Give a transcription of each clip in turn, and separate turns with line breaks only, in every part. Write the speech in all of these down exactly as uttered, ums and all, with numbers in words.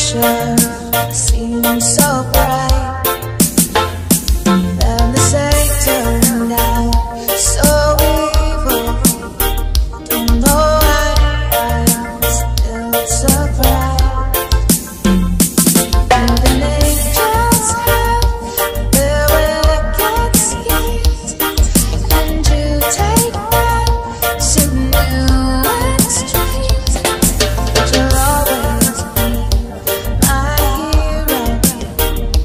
future seems so bright, then the same turned out so evil. Don't know why I'm still surprised. Even angels have their wicked schemes, and you take them to new extremes. But you'll always be my hero.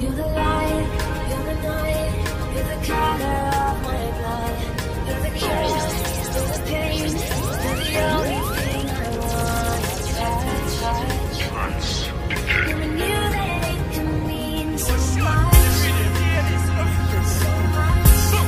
You're the light, you're the night, you're the color of my blood. You're the cure, you're the pain, you're the only thing I want. Touch, touch. You knew that it could mean so much, so much.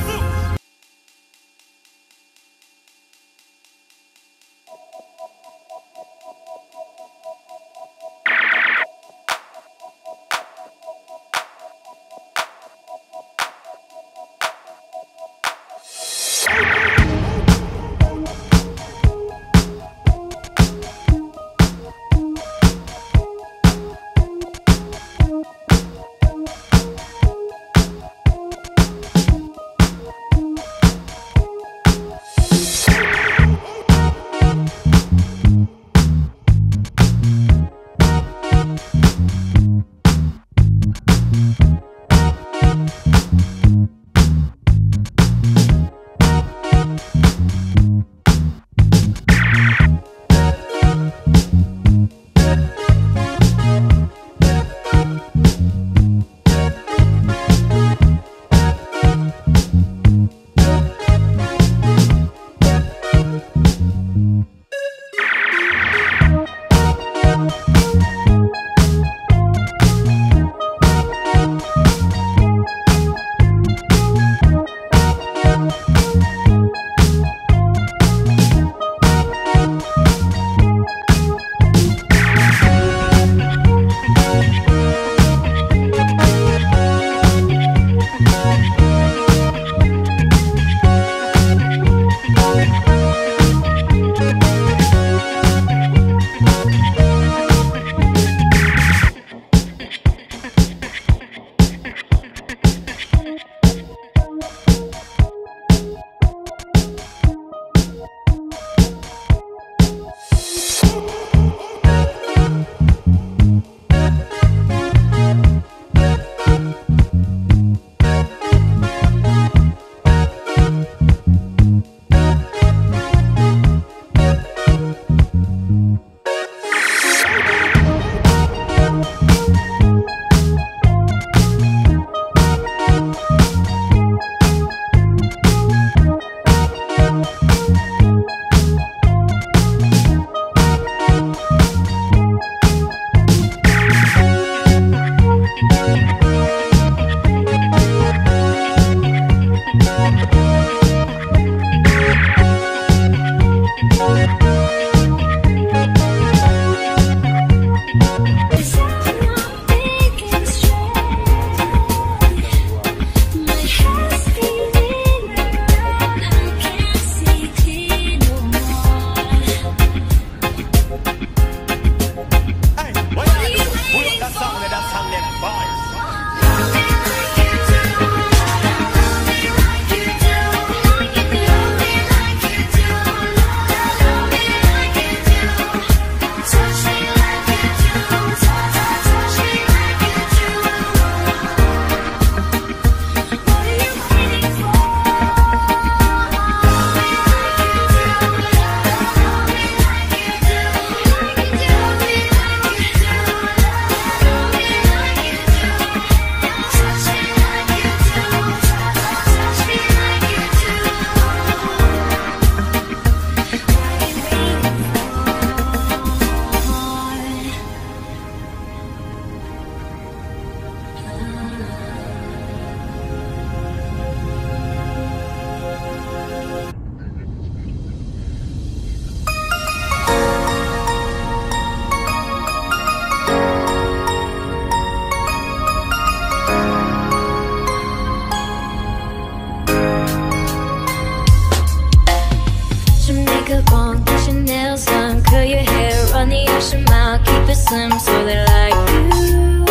slim, so they like you.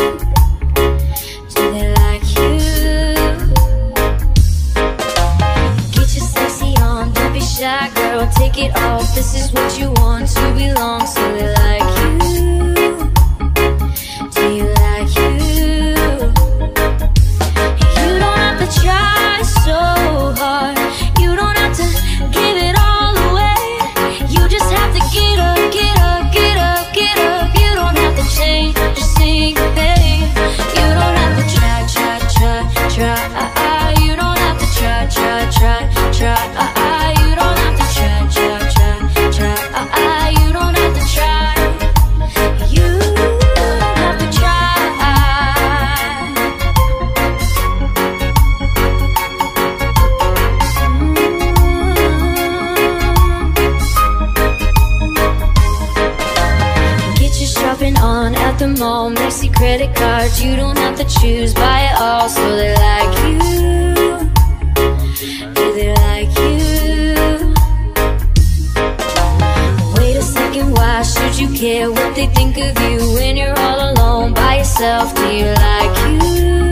Do they like you? Get your sexy on, don't be shy, girl. Take it off, this is what you want to belong. So they like you. Do you like you? You don't have to try so hard. You don't have to give it all away. You just have to get up, get up, get up, get up. You don't have to change, just sing, babe. You don't have to try credit cards, you don't have to choose, buy it all. So they like you, yeah, they like you. Wait a second, why should you care what they think of you when you're all alone by yourself? Do you like you?